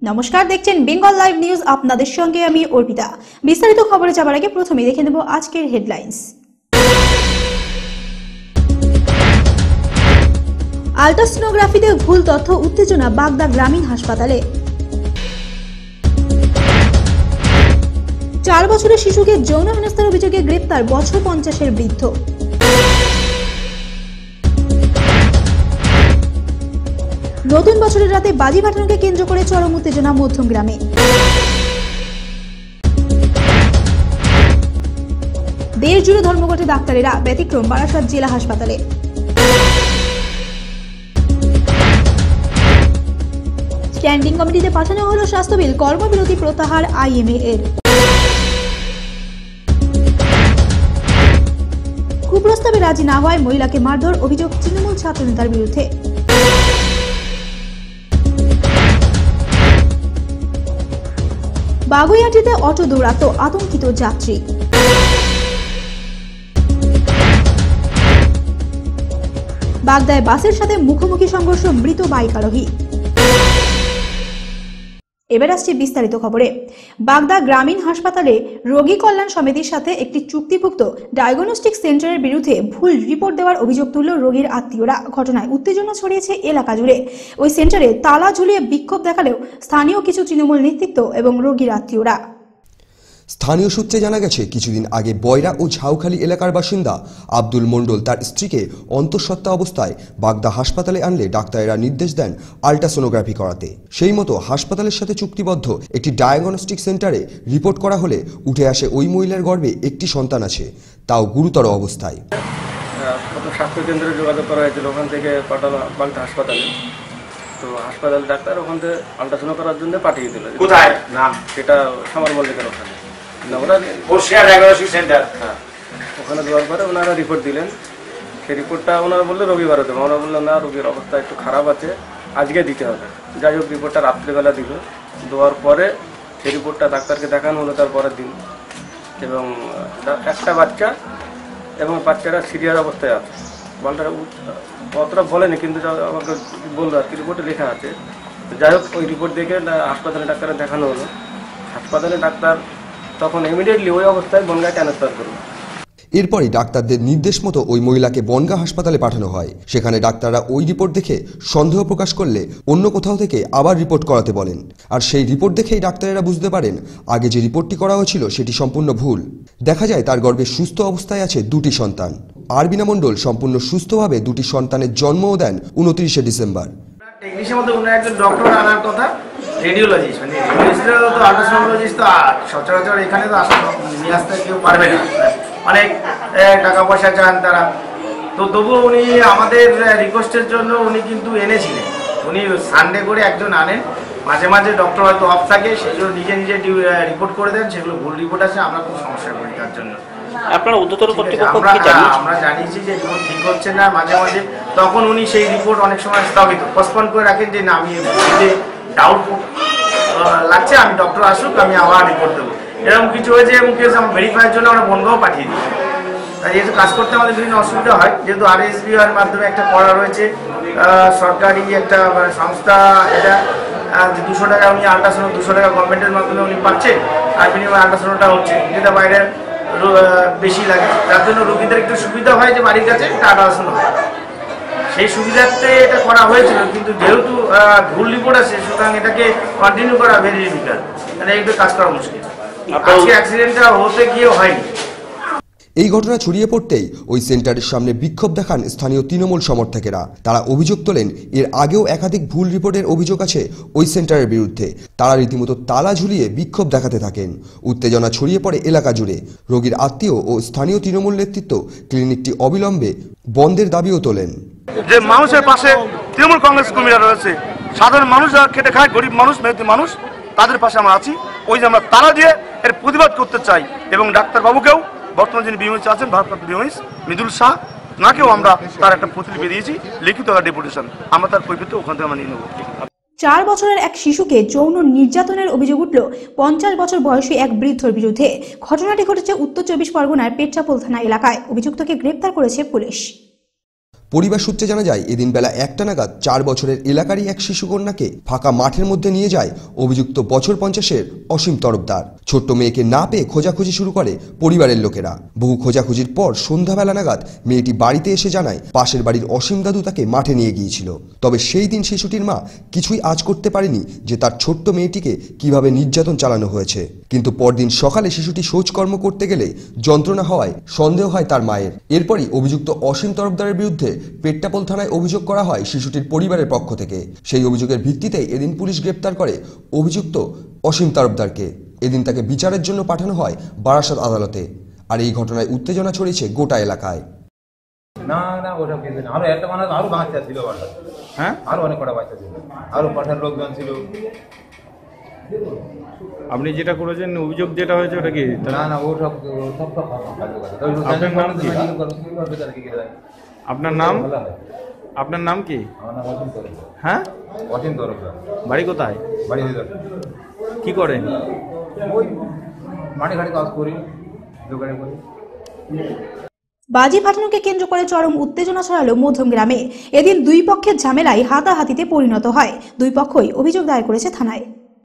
নমস্কার, দেখছেন Bengal live news. আপনাদের সঙ্গে আমি অর্পিতা। বিস্তারিত খবরে যাবার আগে প্রথমে দেখে নেব আজকের হেডলাইন্স। আল্ট্রাসোনোগ্রাফিতে ভুল তথ্য, উত্তেজনা বাগদা গ্রামীণ হাসপাতালে। 4 বছরের শিশুকে যৌন হেনস্থার অভিযোগে গ্রেপ্তার বছর 50-এর বৃদ্ধ। নতুন বছরের রাতে বাজি ফাটানোকে কেন্দ্র করে চরম উত্তেজনা মধ্যমগ্রামে। দেশ জুড়ে ধর্মঘটে ডাক্তারেরা, ব্যতিক্রম বারাসাত জেলা হাসপাতালে। স্ট্যান্ডিং কমিটিতে পাঠানো হলো স্বাস্থ্য বিল, কর্মবিরতি প্রত্যাহার আইএমএ এর। কুপ্রস্তাবে রাজি না হওয়ায় মহিলাকে মারধর, অভিযোগ তৃণমূল ছাত্রনেতার বিরুদ্ধে। বাগুইআটিতে অটো দৌড়াত, আতঙ্কিত যাত্রী। বাগদায় বাসের সাথে মুখোমুখি সংঘর্ষ, মৃত বাইক আরোহী। এবার আসছে বিস্তারিত খবরে। বাগদা গ্রামীণ হাসপাতালে রোগী কল্যাণ সমিতির সাথে একটি চুক্তিভুক্ত ডায়াগনস্টিক সেন্টারের বিরুদ্ধে ভুল রিপোর্ট দেওয়ার অভিযোগ তুলল রোগীর আত্মীয়রা। ঘটনায় উত্তেজনা ছড়িয়েছে এলাকা জুড়ে। ওই সেন্টারে তালা ঝুলিয়ে বিক্ষোভ দেখালেও স্থানীয় কিছু তৃণমূল নেতৃত্ব এবং রোগীর আত্মীয়রা। স্থানীয় সূত্রে জানা গেছে, কিছুদিন আগে বয়রা ও ঝাউখালী এলাকার বাসিন্দা আব্দুল মণ্ডল তার স্ত্রীকে অন্তঃসত্ত্বা অবস্থায় বাগদা হাসপাতালে আনলে ডাক্তারেরা নির্দেশ দেন আল্ট্রাসোনোগ্রাফি করাতে। সেই মতো হাসপাতালের সাথে চুক্তিবদ্ধ একটি ডায়াগনস্টিক সেন্টারে রিপোর্ট করা হলে উঠে আসে ওই মহিলার গর্ভে একটি সন্তান আছে, তাও গুরুতর অবস্থায়। স্বাস্থ্য কেন্দ্রে যোগাযোগ করা হয়েছিল, ওখান থেকে পাঠানো বাগদা হাসপাতালে। তো হাসপাতাল ডাক্তার ওখান থেকে আল্ট্রাসাউন্ড করার জন্য পাঠিয়ে দিল। কোথায় নাম? সেটা সামার মল্লিকের ওখানে। হ্যাঁ, ওখানে দেওয়ার পরে ওনারা রিপোর্ট দিলেন। সেই রিপোর্টটা ওনারা বললো রবিবার দেবো। ওনারা বললো না, রোগীর অবস্থা একটু খারাপ আছে, আজকে দিতে হবে। যাই হোক, রিপোর্টটা রাত্রিবেলা দিল। দেওয়ার পরে সেই রিপোর্টটা ডাক্তারকে দেখানো হলো তার পরের দিন। এবং একটা বাচ্চা, এবং বাচ্চাটা সিরিয়াস অবস্থায় আছে। বাচ্চাটা অতটা বলেনি, কিন্তু আমাকে বললো আর কি, রিপোর্টে লেখা আছে। যাই হোক, ওই রিপোর্ট দেখে হাসপাতালে ডাক্তারে দেখানো হলো। হাসপাতালে ডাক্তার তখন ইমিডিয়েটলি ওই অবস্থায় বনগাঁ ট্রান্সফার করলো। এরপরই ডাক্তারদের নির্দেশ মতো ওই মহিলাকে বনগাঁ হাসপাতালে পাঠানো হয়। সেখানে ডাক্তাররা ওই রিপোর্ট দেখে সন্দেহ প্রকাশ করলে অন্য কোথাও থেকে আবার রিপোর্ট করাতে বলেন। আর সেই রিপোর্ট দেখেই ডাক্তারেরা বুঝতে পারেন আগে যে রিপোর্টটি করা হয়েছিল সেটি সম্পূর্ণ ভুল। দেখা যায় তার গর্ভে সুস্থ অবস্থায় আছে 2টি সন্তান। আরবিনা মণ্ডল সম্পূর্ণ সুস্থভাবে 2টি সন্তানের জন্মও দেন 29শে ডিসেম্বর। টেকনিশিয়ান মধ্যে কোনো একজন ডক্টর আনার কথা, রেডিওলজিস্ট, মানে রেডিওলজিস্টরা তো আল্ট্রাসাউন্ডোলজিস্ট তো সচরাচর এখানে তো আসা নিয়ে আসতে কেউ পারবে না, অনেক টাকা পয়সা চান তারা। তো তবুও উনি আমাদের রিকোয়েস্টের জন্য উনি কিন্তু এনেছিলেন। উনি সানডে করে একজন আনেন, মাঝে মাঝে ডক্টর হয়তো অফ থাকে, সেই জন্য নিজে নিজে রিপোর্ট করে দেন। সেগুলো ভুল রিপোর্ট আছে, আমরা খুব সমস্যা করি তার জন্য। আপনারা উদ্যোতন কর্তৃপক্ষ আমরা জানিয়েছি যে রিপোর্ট ঠিক হচ্ছে না মাঝে মাঝে। তখন উনি সেই রিপোর্ট অনেক সময় স্থগিত পোস্টপন করে রাখেন, যে না, আমি ডাউট লাগছে, আমি ডক্টর আসুক, আমি আবার রিপোর্ট দেবো। এরকম কিছু হয়েছে, এবং কেস আমরা ভেরিফাইয়ের জন্য আমরা বনগাঁও পাঠিয়ে দিই। যেহেতু কাজ করতে আমাদের বিভিন্ন অসুবিধা হয়, যেহেতু RSBR মাধ্যমে একটা করা রয়েছে, সরকারি একটা সংস্থা, এটা 200 টাকা উনি আল্ট্রাসাউন্ড 200 টাকা গভর্নমেন্টের মাধ্যমে উনি পাচ্ছেন, আর বিনিময়ে আল্ট্রাসাউন্ডটা হচ্ছে, যেটা বাইরে বেশি লাগে। যার জন্য রোগীদের একটু সুবিধা হয় যে বাড়ির কাছে একটা আল্ট্রাসাউন্ড হয়। সেই সুবিধাতে এটা করা হয়েছিল, কিন্তু যেহেতু ভুল রিপোর্ট আছে, সুতরাং এটাকে কন্টিনিউ করা ভেরি ডিফিকাল্ট, মানে একটু কাজ করা মুশকিল। আজকে অ্যাক্সিডেন্টটা হতে গিয়েও হয়নি। এই ঘটনা ছড়িয়ে পড়তেই ওই সেন্টারের সামনে বিক্ষোভ দেখান স্থানীয় তৃণমূল সমর্থকেরা। তারা অভিযোগ তোলেন, এর আগেও একাধিক ভুল রিপোর্টের অভিযোগ আছে ওই সেন্টারের বিরুদ্ধে। তারা রীতিমতো তালা ঝুলিয়ে বিক্ষোভ দেখাতে থাকেন। উত্তেজনা ছড়িয়ে পড়ে এলাকা জুড়ে। রোগীর আত্মীয় ও স্থানীয় তৃণমূল নেতৃত্ব ক্লিনিকটি অবিলম্বে বন্ধের দাবিও তোলেন। যে মানুষের পাশে তৃণমূল কংগ্রেস কর্মীরা রয়েছে, সাধারণ মানুষ যারা খেটে খায়, গরিব মানুষ, মেহনতি মানুষ, তাদের পাশে আমরা আছি। ওই যে আমরা তালা দিয়ে এর প্রতিবাদ করতে চাই। এবং ডাক্তারবাবুকেও, বর্তমানে যিনি বিএমএস আছেন ভারপ্রাপ্ত বিএমএস মৃদুল শাহ, নাকেও আমরা তার একটা প্রতিলিপি দিয়েছি, লিখিত একটা ডেপুটেশন। আমরা তার কৈফিয়ত ওখান থেকে আমরা নিয়ে নেব। 4 বছরের এক শিশুকে যৌন নির্যাতনের অভিযোগ উঠল 50 বছর বয়সী এক বৃদ্ধর বিরুদ্ধে। ঘটনাটি ঘটেছে উত্তর 24 পরগনার পেট্রাপোল থানা এলাকায়। অভিযুক্তকে গ্রেপ্তার করেছে পুলিশ। পরিবার সূত্রে জানা যায় এদিন বেলা 1টা নাগাদ 4 বছরের এলাকারই এক শিশুকন্যাকে ফাঁকা মাঠের মধ্যে নিয়ে যায় অভিযুক্ত বছর 50-এর অসীম তরফদার। ছোট্ট মেয়েকে না পেয়ে খোঁজাখুঁজি শুরু করে পরিবারের লোকেরা। বহু খোঁজাখুঁজির পর সন্ধ্যাবেলা নাগাদ মেয়েটি বাড়িতে এসে জানায় পাশের বাড়ির অসীম দাদু তাকে মাঠে নিয়ে গিয়েছিল। তবে সেই দিন শিশুটির মা কিছুই আঁচ করতে পারেনি যে তার ছোট্ট মেয়েটিকে কিভাবে নির্যাতন চালানো হয়েছে। কিন্তু পরদিন সকালে শিশুটি শৌচকর্ম করতে গেলে যন্ত্রণা হওয়ায় সন্দেহ হয় তার মায়ের। এরপরই অভিযুক্ত অসীম তরফদারের বিরুদ্ধে পেট্টাপোল থানায় অভিযোগ করা হয় শিশুটির পরিবারের পক্ষ থেকে। সেই অভিযোগের ভিত্তিতেই এদিন পুলিশ গ্রেপ্তার করে অভিযুক্ত অসীম তরফদারকে। এদিন তাকে বিচারের জন্য পাঠানো হয় বারাসাত আদালতে। আর এই ঘটনায় উত্তেজনা ছড়িয়েছে গোটা এলাকায়। না না ওসব কিছু না, আরো একটা মানুষ আরো বাচ্চা ছিল, হ্যাঁ আরো অনেক কটা বাচ্চা ছিল, আরো পাঠার লোকজন ছিল। আপনি যেটা করেছেন অভিযোগ যেটা হয়েছে ওটা কি? না না ও সব আপনার নাম কি? আপনার নাম? আপনার নাম কি? আমার নাম অসীম তরফদার। হ্যাঁ অসীম তরফদার। বাড়ি কোথায়? বাড়ি হয়ে কি করেন? ওই মাঠে ঘাটে কাজ করি, দোকানে করি। বাজি ফাটানোকে কেন্দ্র করে চরম উত্তেজনা ছড়ালো মধ্যম গ্রামে। এদিন দুই পক্ষের ঝামেলায় হাতাহাতিতে পরিণত হয়। দুই পক্ষই অভিযোগ দায়ের করেছে থানায়।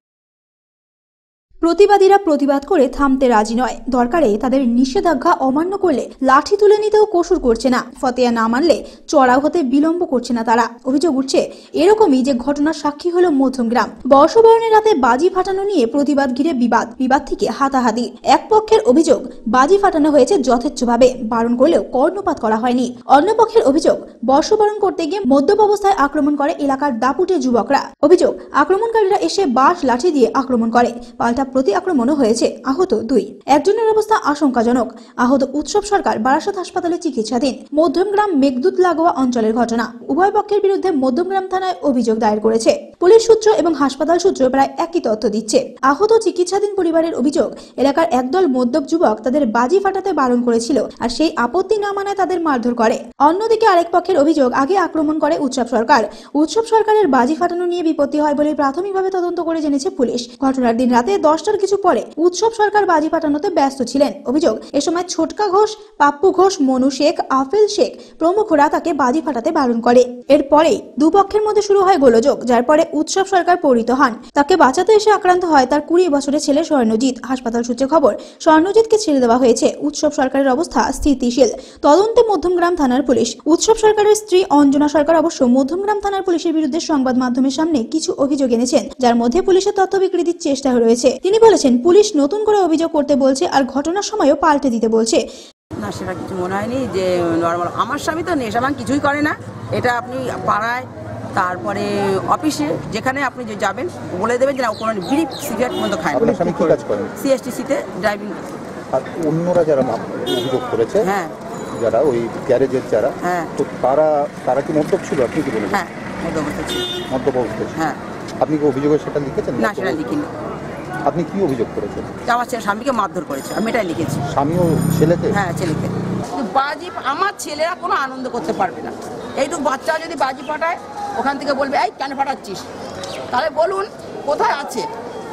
প্রতিবাদীরা প্রতিবাদ করে থামতে রাজি নয়। দরকারে তাদের নিষেধাজ্ঞা অমান্য করলে লাঠি তুলে নিতেও কসুর করছে না। ফতেয়া না মানলে চড়াও হতে বিলম্ব করছে না তারা। অভিযোগ উঠছে এরকমই যে ঘটনার সাক্ষী হলো মধ্যমগ্রাম। বর্ষবরণের রাতে বাজি ফাটানো নিয়ে প্রতিবাদ ঘিরে বিবাদ থেকে হাতাহাতি। এক পক্ষের অভিযোগ বাজি ফাটানো হয়েছে যথেচ্ছভাবে, বারণ করলেও কর্ণপাত করা হয়নি। অন্য পক্ষের অভিযোগ বর্ষবরণ করতে গিয়ে মদ্যপ অবস্থায় আক্রমণ করে এলাকার দাপুটে যুবকরা। অভিযোগ আক্রমণকারীরা এসে বাঁশ লাঠি দিয়ে আক্রমণ করে। পাল্টা প্রতি আক্রমণও হয়েছে। আহত 2। একজনের অবস্থা আশঙ্কাজনক। আহত উৎসব সরকার বারাসাত হাসপাতালে চিকিৎসাধীন। মধ্যমগ্রাম মেঘদূত লাগোয়া অঞ্চলের ঘটনা। উভয় পক্ষের বিরুদ্ধে মধ্যমগ্রাম থানায় অভিযোগ দায়ের করেছে। পুলিশ সূত্র এবং হাসপাতাল সূত্র প্রায় একই তথ্য দিচ্ছে। আহত চিকিৎসাধীন পরিবারের অভিযোগ এলাকার একদল মদ্যপ যুবক তাদের বাজি ফাটাতে বারণ করেছিল, আর সেই আপত্তি না মানায় তাদের মারধর করে। অন্যদিকে আরেক পক্ষের অভিযোগ আগে আক্রমণ করে উৎসব সরকার। উৎসব সরকারের বাজি ফাটানো নিয়ে বিপত্তি হয় বলে প্রাথমিকভাবে তদন্ত করে জেনেছে পুলিশ। ঘটনার দিন রাতে 10টার কিছু পরে উৎসব সরকার বাজি ফাটানোতে ব্যস্ত ছিলেন। অভিযোগ এ সময় ছোটকা ঘোষ, পাপ্পু ঘোষ, মনু শেখ, আফেল শেখ প্রমুখরা তাকে বাজি ফাটাতে বারণ করে। এরপরেই দুপক্ষের মধ্যে শুরু হয় গোলযোগ, যার পরে উৎসব সরকার পরিত হন। তাকে বাঁচাতে এসে আক্রান্ত হয় তার 20 বছরের ছেলে স্বর্ণজিৎ। হাসপাতাল সূত্রে খবর স্বর্ণজিৎকে ছেড়ে দেওয়া হয়েছে। উৎসব সরকারের অবস্থা স্থিতিশীল। তদন্তে মধ্যমগ্রাম থানার পুলিশ। উৎসব সরকারের স্ত্রী অঞ্জনা সরকার অবশ্য মধ্যমগ্রাম থানার পুলিশের বিরুদ্ধে সংবাদ মাধ্যমের সামনে কিছু অভিযোগ এনেছেন, যার মধ্যে পুলিশের তথ্য বিকৃতির চেষ্টা রয়েছে। তিনি বলেছেন পুলিশ নতুন করে অভিযোগ করতে বলছে আর ঘটনার সময়ও পাল্টে দিতে বলছে। না সেটা কিছু মনে হয়নি যে নর্মাল। আমার স্বামী তো নেশা ভাঙ কিছুই করে না। এটা আপনি পাড়ায় তারপরে অফিসে যেখানে আপনি যে যাবেন বলে দেবেন যে না কোনো বিড়ি সিগারেট মতো খায় না। সিএসটিসিতে ড্রাইভিং। আর অন্যরা যারা অভিযোগ করেছে, হ্যাঁ যারা ওই গ্যারেজের যারা, হ্যাঁ তো তারা কি মদ্যপ ছিল? আপনি কি বলেন? হ্যাঁ মদ্যপ ছিল। মদ্যপ অবস্থা। হ্যাঁ। আপনি কি অভিযোগের সেটা লিখেছেন? না সেটা লিখিনি। আপনি কি অভিযোগ করেছেন? আমার স্বামীকে মারধর করেছে, আমি এটাই লিখেছি। স্বামী ও ছেলেকে? হ্যাঁ ছেলেকে। বাজি আমার ছেলেরা কোনো আনন্দ করতে পারবে না। এইটুকু বাচ্চা যদি বাজি ফাটায় ওখান থেকে বলবে এই কেন ফাটাচ্ছিস, তাহলে বলুন কোথায় আছে।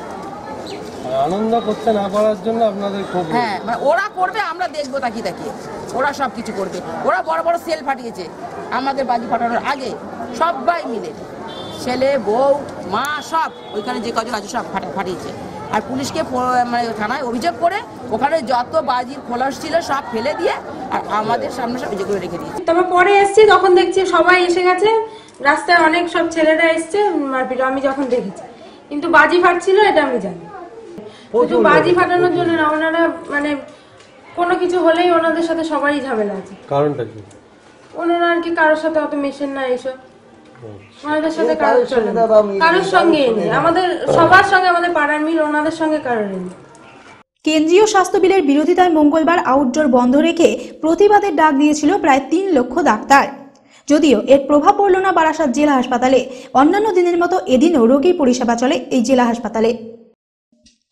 আনন্দ করতে না পারার জন্য আপনাদের খুব, হ্যাঁ মানে ওরা করবে, আমরা দেখবো তাকিয়ে তাকিয়ে। ওরা সব কিছু করবে। ওরা বড় বড় সেল ফাটিয়েছে আমাদের বাজি ফাটানোর আগে, সবাই মিলে ছেলে বউ মা সব ওইখানে যে কজন আছে সব ফাটিয়েছে। আর পুলিশকে মানে থানায় অভিযোগ করে ওখানে যত বাজির খোলস ছিল সব ফেলে দিয়ে আর আমাদের সামনে সব যেগুলো রেখে দিয়েছে। তবে পরে এসছি তখন দেখছি সবাই এসে গেছে, রাস্তায় অনেক সব ছেলেরা এসছে মারপিট আমি যখন দেখেছি, কিন্তু বাজি ফাটছিল এটা আমি জানি। শুধু বাজি ফাটানোর জন্য না, ওনারা মানে কোনো কিছু হলেই ওনাদের সাথে সবারই ঝামেলা আছে। কারণটা কি? ওনারা আর কি কারোর সাথে অত মেশেন না, এইসব ওনাদের সাথে কারোর সঙ্গে নেই। আমাদের সবার সঙ্গে আমাদের পাড়ার মিল, ওনাদের সঙ্গে কারোর নেই। কেন্দ্রীয় স্বাস্থ্য বিলের বিরোধিতায় মঙ্গলবার আউটডোর বন্ধ রেখে প্রতিবাদের ডাক দিয়েছিল প্রায় 3 লক্ষ ডাক্তার। যদিও এর প্রভাব পড়ল না বারাসাত জেলা হাসপাতালে। অন্যান্য দিনের মতো এদিনও রোগীর পরিষেবা চলে এই জেলা হাসপাতালে।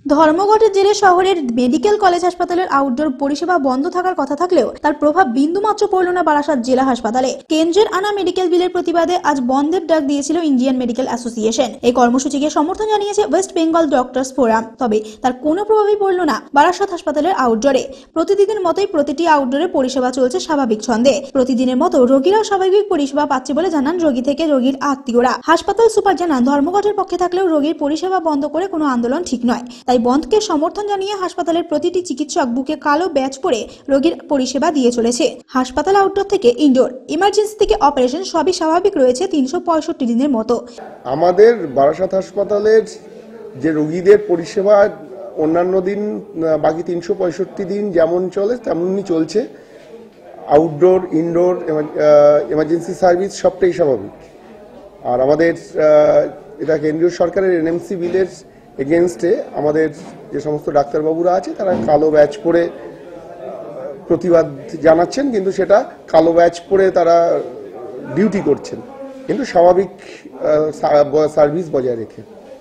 ধর্মঘটের জেরে শহরের মেডিকেল কলেজ হাসপাতালের আউটডোর পরিষেবা বন্ধ থাকার কথা থাকলেও তার প্রভাব বিন্দুমাত্র পড়ল না বারাসাত জেলা হাসপাতালে। কেন্দ্রের আনা মেডিকেল বিলের প্রতিবাদে আজ বন্ধের ডাক দিয়েছিল ইন্ডিয়ান মেডিকেল অ্যাসোসিয়েশন। এই কর্মসূচিকে সমর্থন জানিয়েছে ওয়েস্ট বেঙ্গল ডক্টরস ফোরাম। তবে তার কোনো প্রভাবই পড়ল না বারাসাত হাসপাতালের আউটডোরে। প্রতিদিনের মতোই প্রতিটি আউটডোরে পরিষেবা চলছে স্বাভাবিক ছন্দে। প্রতিদিনের মতো রোগীরাও স্বাভাবিক পরিষেবা পাচ্ছে বলে জানান রোগী থেকে রোগীর আত্মীয়রা। হাসপাতাল সুপার জানান, ধর্মঘটের পক্ষে থাকলেও রোগীর পরিষেবা বন্ধ করে কোনো আন্দোলন ঠিক নয়। তাই বন্ধকে সমর্থন জানিয়ে হাসপাতালের প্রতিটি চিকিৎসক বুকে কালো ব্যাজ পরে রোগীর পরিষেবা দিয়ে চলেছে। হাসপাতাল আউটডোর থেকে ইনডোর, ইমার্জেন্সি থেকে অপারেশন সবই স্বাভাবিক রয়েছে 365 দিনের মতো। আমাদের বারাসাত হাসপাতালের যে রোগীদের পরিষেবা অন্যান্য দিন বাকি 365 দিন যেমন চলে তেমনই চলছে। আউটডোর, ইনডোর, এমার্জেন্সি সার্ভিস সবটাই স্বাভাবিক। আর আমাদের এটা কেন্দ্রীয় সরকারের এনএমসি বিলের এগেনস্টে আমাদের যে সমস্ত ডাক্তারবাবুরা আছে তারা কালো ব্যাজ পরে প্রতিবাদ জানাচ্ছেন, কিন্তু সেটা কালো ব্যাজ পরে তারা ডিউটি করছেন, কিন্তু স্বাভাবিক সার্ভিস বজায় রেখে।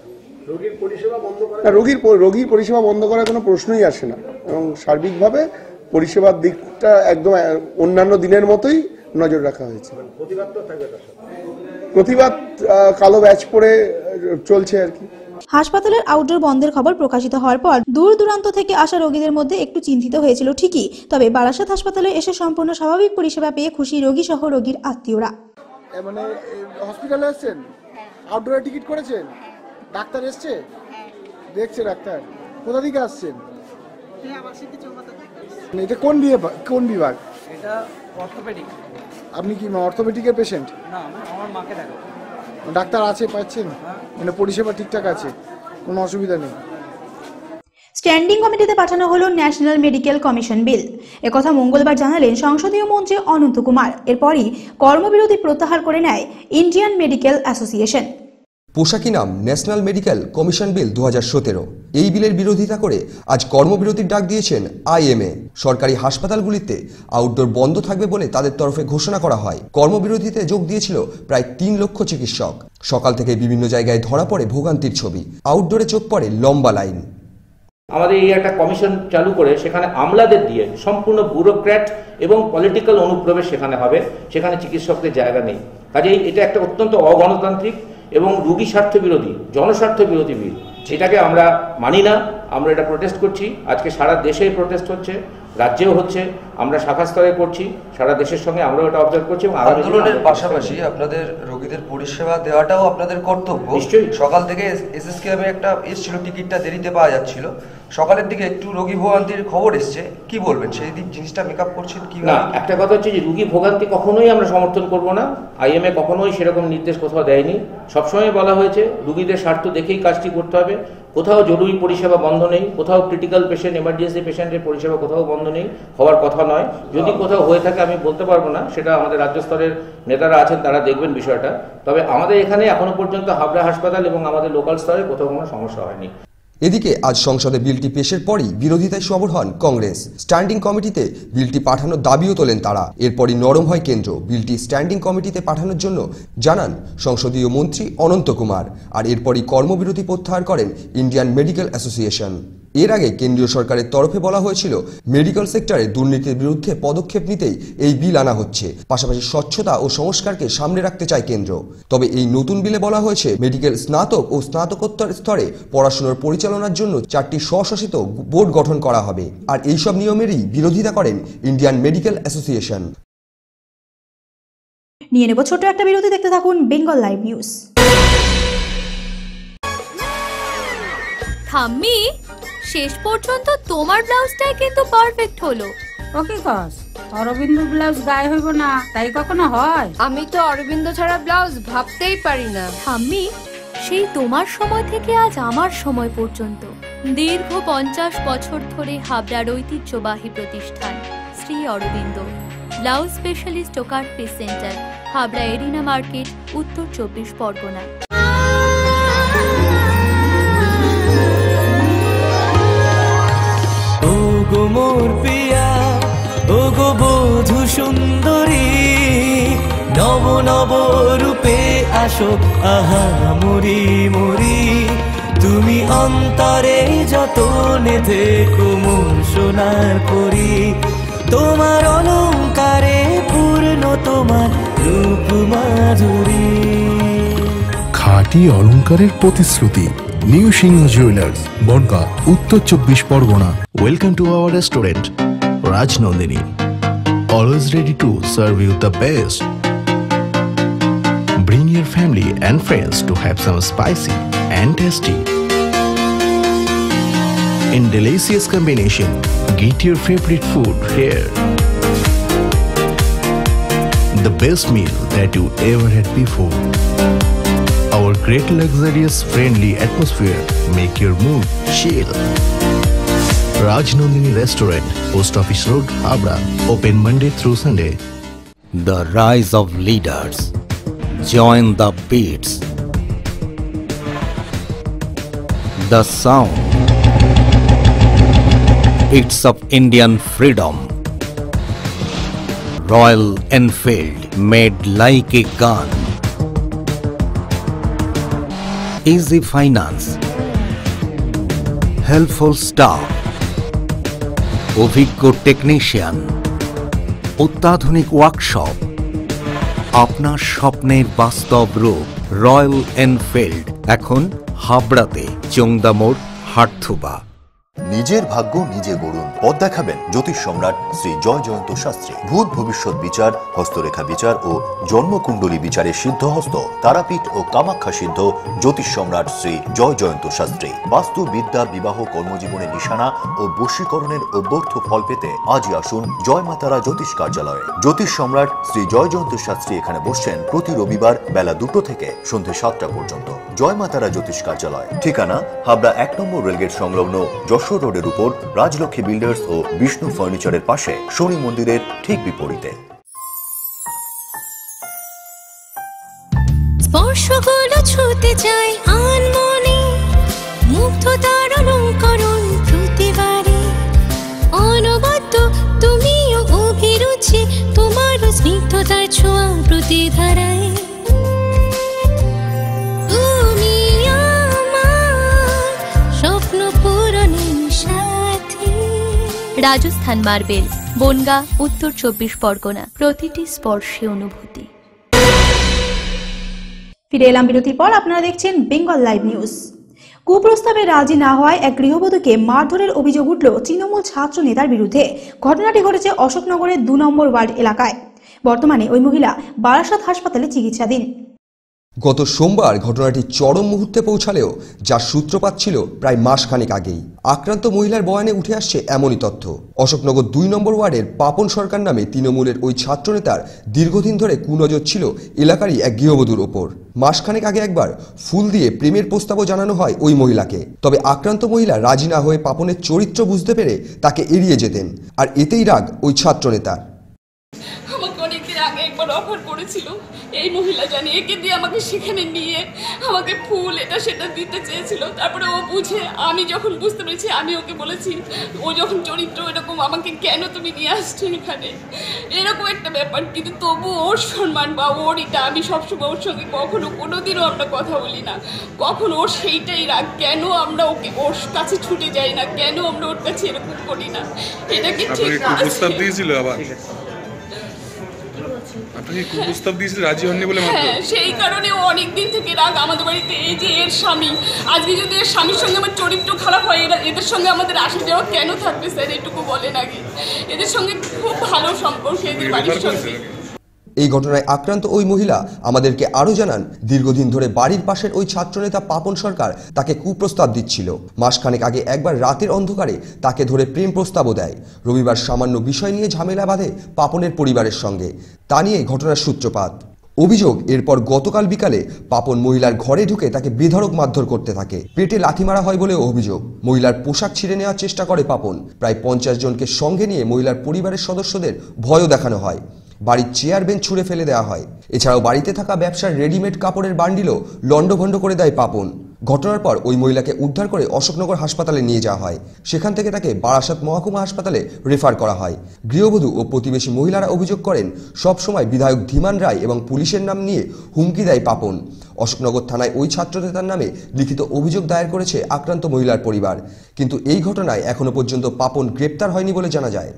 রোগীর পরিষেবা বন্ধ করার কোনো প্রশ্নই আসে না এবং সার্বিকভাবে পরিষেবার দিকটা একদম অন্যান্য দিনের মতোই নজর রাখা হয়েছে। প্রতিবাদ কালো ব্যাজ পরে চলছে আর কি। হাসপাতালের আউটডোর বন্ধের খবর প্রকাশিত হওয়ার পর দূর দূরান্ত থেকে আসা রোগীদের মধ্যে একটু চিন্তিত হয়েছিল ঠিকই, তবে বারাসাত হাসপাতালে এসে সম্পূর্ণ স্বাভাবিক পরিষেবা পেয়ে খুশি রোগী সহ রোগীর আত্মীয়রা। মানে হসপিটালে এসেছেন, আউটডোরে টিকিট করেছেন, ডাক্তার এসছে, দেখছে ডাক্তার। কোথা থেকে আসছেন? এটা কোন বিভাগ? এটা অর্থোপেডিক। আপনি কি অর্থোপেডিকের পেশেন্ট? না, আমার মাকে দেখো। ডাক্তার আছে, পাচ্ছেন, মানে পরিষেবা ঠিকঠাক আছে, কোনো অসুবিধা নেই। স্ট্যান্ডিং কমিটিতে পাঠানো হলো ন্যাশনাল মেডিকেল কমিশন বিল। একথা মঙ্গলবার জানালেন সংসদীয় মন্ত্রী অনন্ত কুমার। এরপরই কর্মবিরতি প্রত্যাহার করে নেয় ইন্ডিয়ান মেডিকেল অ্যাসোসিয়েশন। পোশাকি নাম ন্যাশনাল মেডিকেল কমিশন বিল 2017। এই বিলের বিরোধিতা করে আজ কর্মবিরতির ডাক দিয়েছেন আইএমএ। সরকারি হাসপাতালগুলিতে আউটডোর বন্ধ থাকবে বলে তাদের তরফে ঘোষণা করা হয়। কর্মবিরতিতে যোগ দিয়েছিল প্রায় 3 লক্ষ চিকিৎসক। সকাল থেকে বিভিন্ন জায়গায় ধরা পড়ে ভোগান্তির ছবি। আউটডোরে চোখ পড়ে লম্বা লাইন। আমাদের এই একটা কমিশন চালু করে সেখানে আমলাদের দিয়ে সম্পূর্ণ ব্যুরোক্র্যাট এবং পলিটিক্যাল অনুপ্রবেশ সেখানে হবে, সেখানে চিকিৎসকদের জায়গা নেই। কাজেই এটা একটা অত্যন্ত অগণতান্ত্রিক এবং রোগী স্বার্থ বিরোধী, জনস্বার্থ বিরোধী বিল। সেটাকে আমরা মানি না, আমরা এটা প্রোটেস্ট করছি। আজকে সারা দেশেই প্রোটেস্ট হচ্ছে, রাজ্যেও হচ্ছে, আমরা শাখা স্তরে করছি, সারা দেশের সঙ্গে আমরাও এটা অবজার্ভ করছি। এবং আন্দোলনের পাশাপাশি আপনাদের রোগীদের পরিষেবা দেওয়াটাও আপনাদের কর্তব্য। নিশ্চয়ই। সকাল থেকে এসএসকেএমে একটা এসেছিল, টিকিটটা দেরিতে পাওয়া যাচ্ছিল, সকালের দিকে একটু রোগী ভোগান্তির খবর এসছে, কি বলবেন সেই দিক জিনিসটা মেকআপ করছেন কি? না, একটা কথা হচ্ছে যে রোগী ভোগান্তি কখনোই আমরা সমর্থন করব না। আইএমএ কখনোই সেরকম নির্দেশ কোথাও দেয়নি। সবসময় বলা হয়েছে রোগীদের স্বার্থ দেখেই কাজটি করতে হবে। কোথাও জরুরি পরিষেবা বন্ধ নেই, কোথাও ক্রিটিক্যাল পেশেন্ট, এমার্জেন্সি পেশেন্টের পরিষেবা কোথাও বন্ধ নেই, হওয়ার কথা নয়। যদি কোথাও হয়ে থাকে আমি বলতে পারবো না, সেটা আমাদের রাজ্য স্তরের নেতারা আছেন, তারা দেখবেন বিষয়টা। তবে আমাদের এখানে এখনো পর্যন্ত হাবড়া হাসপাতাল এবং আমাদের লোকাল স্তরে কোথাও কোনো সমস্যা হয়নি। এদিকে আজ সংসদে বিলটি পেশের পরই বিরোধিতায় সরব হন কংগ্রেস। স্ট্যান্ডিং কমিটিতে বিলটি পাঠানোর দাবিও তোলেন তারা। এরপরই নরম হয় কেন্দ্র। বিলটি স্ট্যান্ডিং কমিটিতে পাঠানোর জন্য জানান সংসদীয় মন্ত্রী অনন্ত কুমার। আর এরপরই কর্মবিরতি প্রত্যাহার করেন ইন্ডিয়ান মেডিকেল অ্যাসোসিয়েশন। এর আগে কেন্দ্রীয় সরকারের তরফে বলা হয়েছিল মেডিকেল সেক্টরে দুর্নীতির বিরুদ্ধে পদক্ষেপ নিতেই এই বিল আনা হচ্ছে। পাশাপাশি স্বচ্ছতা ও সংস্কারকে সামনে রাখতে চায় কেন্দ্র। তবে এই নতুন বিলে বলা হয়েছে মেডিকেল স্নাতক ও স্নাতকোত্তর স্তরে পড়াশোনার পরিচালনার জন্য 4টি স্বশাসিত বোর্ড গঠন করা হবে। আর এইসব নিয়মেরই বিরোধিতা করেন ইন্ডিয়ান মেডিকেল অ্যাসোসিয়েশন। নিয়ে নেব ছোট একটা বিরতি, দেখতে থাকুন বেঙ্গল লাইভ নিউজ। থাম্মি, শেষ পর্যন্ত তোমার ব্লাউজটাই কিন্তু পারফেক্ট হলো। ওকে কস অরবিন্দ ব্লাউজ গায়ে হইব না তাই কখনো হয়? আমি তো অরবিন্দ ছাড়া ব্লাউজ ভাবতেই পারি না। থাম্মি, সেই তোমার সময় থেকে আজ আমার সময় পর্যন্ত দীর্ঘ 50 বছর ধরে হাবড়ার ঐতিহ্যবাহী প্রতিষ্ঠান শ্রী অরবিন্দ ব্লাউজ স্পেশালিস্ট ও cut piece centre, Habra arena market, উত্তর 24 পরগনা। ওগো মোর পিয়া, ওগো বধূ সুন্দরী, নব নব রূপে আসো আহা মরি মরি, তুমি অন্তরে যত মনে থেকো মোর সোনার পরি, তোমার অলংকারে পূর্ণ তোমার রূপ মাধুরী। খাঁটি অলংকারের প্রতিশ্রুতি নিউ সিংহ জুয়েলার্স, বনগাঁ, উত্তর 24 Parganas. Welcome to our restaurant Rajnandini, always ready to serve you the best. Bring your family and friends to have some spicy and tasty. In delicious combination, get your favorite food here. The best meal that you ever had before. Our great luxurious friendly atmosphere make your mood chill. Rajnandini Restaurant, Post Office Road, Habra. Open Monday through Sunday. The rise of leaders. Join the beats. The sound. It's of Indian freedom. Royal Enfield, made like a gun. Easy finance. Helpful staff. অভিজ্ঞ technician, অত্যাধুনিক workshop, আপনার স্বপ্নের বাস্তব রূপ। Royal Enfield এখন হাবড়াতে, চোংদা মোড়, হাটথুবা। নিজের ভাগ্য নিজে গড়ুন। পথ দেখাবেন জ্যোতিষ সম্রাট শ্রী জয় জয়ন্ত শাস্ত্রী। ভূত ভবিষ্যৎ বিচার, হস্তরেখা বিচার ও জন্মকুণ্ডলী বিচারে সিদ্ধহস্ত, তারাপীঠ ও কামাখ্যা সিদ্ধ জ্যোতিষ সম্রাট শ্রী জয় জয়ন্ত শাস্ত্রী। বাস্তু বিদ্যা, বিবাহ, কর্মজীবনে নিশানা ও বশীকরণের অব্যর্থ ফল পেতে আজই আসুন জয় মাতারা জ্যোতিষ কার্যালয়ে। জ্যোতিষ সম্রাট শ্রী জয় জয়ন্ত শাস্ত্রী এখানে বসছেন প্রতি রবিবার বেলা 2টো থেকে সন্ধ্যে 7টা পর্যন্ত। জয় মাতারা জ্যোতিষ কার্যালয়, ঠিকানা হাবড়া 1 নম্বর রেলগেট সংলগ্ন যশোর রোডের উপর, রাজলক্ষ্মী বিল্ডার্স ও বিষ্ণু ফার্নিচারের পাশে, শনি মন্দিরের ঠিক বিপরীতে। স্পর্শগুলো ছুঁতে চাই আনমনে, মুগ্ধতার অলঙ্করণ প্রতিবারে, অনবদ্য তুমিও অভিরুচি, তোমার স্নিগ্ধতার ছোঁয়া প্রতিধারায়। তুমি আমার স্বপ্ন পূরণের সাথী। রাজস্থান মার্বেল, বনগাঁ, উত্তর 24 পরগনা। প্রতিটি স্পর্শে অনুভূতি। ফিরে এলাম বিরতির পর। আপনারা দেখছেন বেঙ্গল লাইভ নিউজ। কুপ্রস্তাবে রাজি না হওয়ায় এক গৃহবধূকে মারধরের অভিযোগ উঠল তৃণমূল ছাত্র নেতার বিরুদ্ধে। ঘটনাটি ঘটেছে অশোকনগরের 2 নম্বর ওয়ার্ড এলাকায়। বর্তমানে ওই মহিলা বারাসাত হাসপাতালে চিকিৎসাধীন। গত সোমবার ঘটনাটি চরম মুহূর্তে পৌঁছালেও যার সূত্রপাত ছিল প্রায় মাসখানেক আগেই। আক্রান্ত মহিলার বয়ানে উঠে আসছে এমনই তথ্য। অশোকনগর 2 নম্বর ওয়ার্ডের পাপন সরকার নামে তৃণমূলের ওই ছাত্রনেতার দীর্ঘদিন ধরে কুনজর ছিল এলাকারই এক গৃহবধূর ওপর। মাসখানেক আগে একবার ফুল দিয়ে প্রেমের প্রস্তাবও জানানো হয় ওই মহিলাকে। তবে আক্রান্ত মহিলা রাজি না হয়ে পাপনের চরিত্র বুঝতে পেরে তাকে এড়িয়ে যেতেন, আর এতেই রাগ ওই ছাত্রনেতার। আমাকে অনেকদিন আগে একবার অফার করেছিল এই মহিলা, জানি একে দিয়ে আমাকে সেখানে নিয়ে আমাকে ফুল এটা সেটা দিতে চেয়েছিল। তারপরে ও বুঝে, আমি যখন বুঝতে পেরেছি আমি ওকে বলেছি, ও যখন চরিত্র এরকম আমাকে কেন তুমি নিয়ে আসছো এখানে, এরকম একটা ব্যাপার। কিন্তু তবু ওর সম্মান বা ওর এটা, আমি সবসময় ওর সঙ্গে কখনো কোনোদিনও আমরা কথা বলি না। কখনো ওর সেইটাই রাগ, কেন আমরা ওকে ওর কাছে ছুটে যাই না, কেন আমরা ওর কাছে এরকম করি না, এটা কি ঠিক আছে? আপনাকে কুপ্রস্তাব দিয়েছিল, রাজি হননি বলে মাত্র? হ্যাঁ, সেই কারণে ও অনেক দিন থেকে রাগ আমাদের বাড়িতে। এই যে এর স্বামী, আজকে যদি এর স্বামীর সঙ্গে আমার চরিত্র খারাপ হয়, এদের সঙ্গে আমাদের আসা যাওয়া কেন থাকবে স্যার? এটুকু বলেন আগে। এদের সঙ্গে খুব ভালো সম্পর্ক এদের বাড়ির সঙ্গে। এই ঘটনায় আক্রান্ত ওই মহিলা আমাদেরকে আরো জানান, দীর্ঘদিন ধরে বাড়ির পাশের ওই ছাত্রনেতা পাপন সরকার তাকে কুপ্রস্তাব দিচ্ছিল। মাসখানেক আগে একবার রাতের অন্ধকারে তাকে ধরে প্রেম প্রস্তাবও দেয়। রবিবার সামান্য বিষয় নিয়ে ঝামেলা বাঁধে পাপনের পরিবারের সঙ্গে। তা নিয়ে ঘটনার সূত্রপাত। অভিযোগ, এরপর গতকাল বিকালে পাপন মহিলার ঘরে ঢুকে তাকে বেধড়ক মারধর করতে থাকে। পেটে লাথি মারা হয় বলেও অভিযোগ। মহিলার পোশাক ছিঁড়ে নেওয়ার চেষ্টা করে পাপন। প্রায় 50 জনকে সঙ্গে নিয়ে মহিলার পরিবারের সদস্যদের ভয়ও দেখানো হয়। বাড়ির চেয়ার বেঞ্চ ছুঁড়ে ফেলে দেওয়া হয়। এছাড়াও বাড়িতে থাকা ব্যবসার রেডিমেড কাপড়ের বান্ডিলও লণ্ডভণ্ড করে দেয় পাপন। ঘটনার পর ওই মহিলাকে উদ্ধার করে অশোকনগর হাসপাতালে নিয়ে যাওয়া হয়। সেখান থেকে তাকে বারাসাত মহকুমা হাসপাতালে রেফার করা হয়। গৃহবধূ ও প্রতিবেশী মহিলারা অভিযোগ করেন, সবসময় বিধায়ক ধীমান রায় এবং পুলিশের নাম নিয়ে হুমকি দেয় পাপন। অশোকনগর থানায় ওই ছাত্রনেতার নামে লিখিত অভিযোগ দায়ের করেছে আক্রান্ত মহিলার পরিবার। কিন্তু এই ঘটনায় এখনো পর্যন্ত পাপন গ্রেপ্তার হয়নি বলে জানা যায়।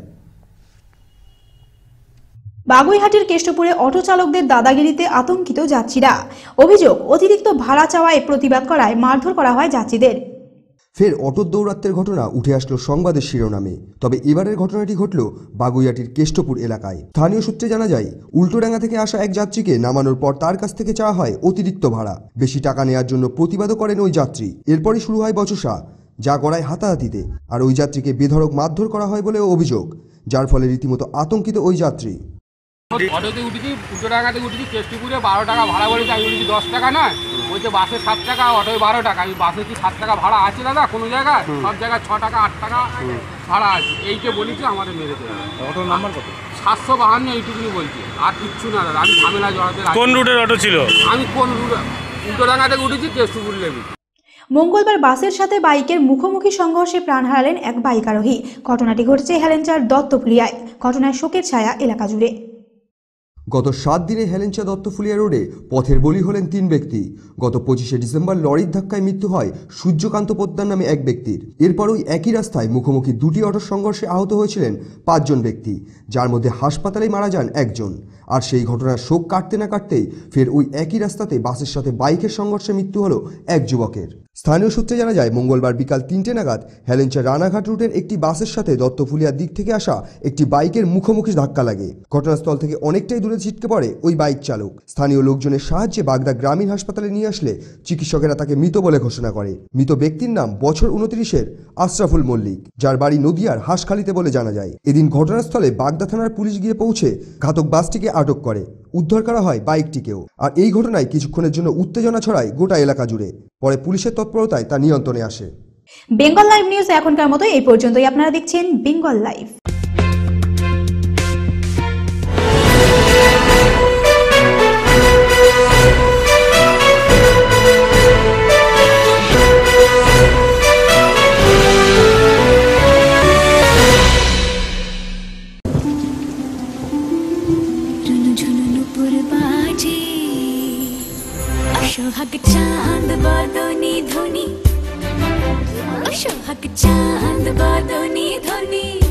বাগুইহাটির কেষ্টপুরে অটো চালকদের দাদাগিরিতে আতঙ্কিত যাত্রীরা। অভিযোগ, অতিরিক্ত ভাড়া চাওয়ায় প্রতিবাদ করায় মারধর করা হয় যাত্রীদের। ফের অটোর দৌরাত্মের ঘটনা উঠে আসলো সংবাদের শিরোনামে। তবে এবারের ঘটনাটি ঘটল বাগুইহাটির কেষ্টপুর এলাকায়। স্থানীয় সূত্রে জানা যায়, উল্টোডাঙ্গা থেকে আসা এক যাত্রীকে নামানোর পর তার কাছ থেকে চাওয়া হয় অতিরিক্ত ভাড়া। বেশি টাকা নেওয়ার জন্য প্রতিবাদও করেন ওই যাত্রী। এরপরই শুরু হয় বচসা, যা গড়ায় হাতাহাতিতে। আর ওই যাত্রীকে বেধড়ক মারধর করা হয় বলেও অভিযোগ, যার ফলে রীতিমতো আতঙ্কিত ওই যাত্রী। অটোতে উঠেছি, উল্টোডাঙ্গাতে উঠেছি, কেষ্টপুরে 12 টাকা ভাড়া বলেছে। আমি বলেছি 10 টাকা নয়, বলছে বাসে 7 টাকা, অটোয় 12 টাকা। আমি বাসে কি 7 টাকা ভাড়া আছে দাদা? কোনো জায়গায়, সব জায়গায় 6 টাকা 8 টাকা ভাড়া আছে। এইকে বলেছি, আমাদের মেরেছে। অটোর নাম্বার কত? 752, এইটুকুনি বলছি, আর কিচ্ছু না দাদা। আমি ঝামেলা জড়াতে। কোন রুটের অটো ছিল? আমি কোন রুটে? উল্টোডাঙ্গা থেকে উঠেছি, কেষ্টপুর লেবি। মঙ্গলবার বাসের সাথে বাইকের মুখোমুখি সংঘর্ষে প্রাণ হারালেন এক বাইক আরোহী। ঘটনাটি ঘটেছে হেলেঞ্চার দত্তফুলিয়ায়। ঘটনায় শোকের ছায়া এলাকা জুড়ে। গত 7 দিনে হেলেঞ্চা দত্তফুলিয়া রোডে পথের বলি হলেন 3 ব্যক্তি। গত 25শে ডিসেম্বর লরির ধাক্কায় মৃত্যু হয় সূর্যকান্ত পোদ্দার নামে এক ব্যক্তির। এরপর ওই একই রাস্তায় মুখোমুখি 2টি অটোর সংঘর্ষে আহত হয়েছিলেন 5 জন ব্যক্তি, যার মধ্যে হাসপাতালেই মারা যান একজন। আর সেই ঘটনার শোক কাটতে না কাটতেই ফের ওই একই রাস্তাতে বাসের সাথে বাইকের সংঘর্ষে মৃত্যু হলো এক যুবকের। স্থানীয় সূত্রে জানা যায়, মঙ্গলবার বিকাল 3টে নাগাদ হেলেঞ্চা রানাঘাট রুটের একটি বাসের সাথে দত্তফুলিয়ার দিক থেকে আসা একটি বাইকের মুখোমুখি ধাক্কা লাগে। ঘটনাস্থল থেকে অনেকটাই দূরে ছিটকে পড়ে ওই বাইক চালক। স্থানীয় লোকজনের সাহায্যে বাগদা গ্রামীণ হাসপাতালে নিয়ে আসলে চিকিৎসকেরা তাকে মৃত বলে ঘোষণা করে। মৃত ব্যক্তির নাম বছর 29-এর আশরাফুল মল্লিক, যার বাড়ি নদিয়ার হাঁসখালিতে বলে জানা যায়। এদিন ঘটনাস্থলে বাগদা থানার পুলিশ গিয়ে পৌঁছে ঘাতক বাসটিকে আটক করে। উদ্ধার করা হয় বাইকটিকেও। আর এই ঘটনায় কিছুক্ষণের জন্য উত্তেজনা ছড়ায় গোটা এলাকা জুড়ে। পরে পুলিশের তৎপরতায় তা নিয়ন্ত্রণে আসে। বেঙ্গল লাইভ নিউজ এখনকার মতো এই পর্যন্তই। আপনারা দেখছেন বেঙ্গল লাইভ। সোহাগ চাঁদ বদনি ধনি, সোহাগ চাঁদ বদনি ধনি।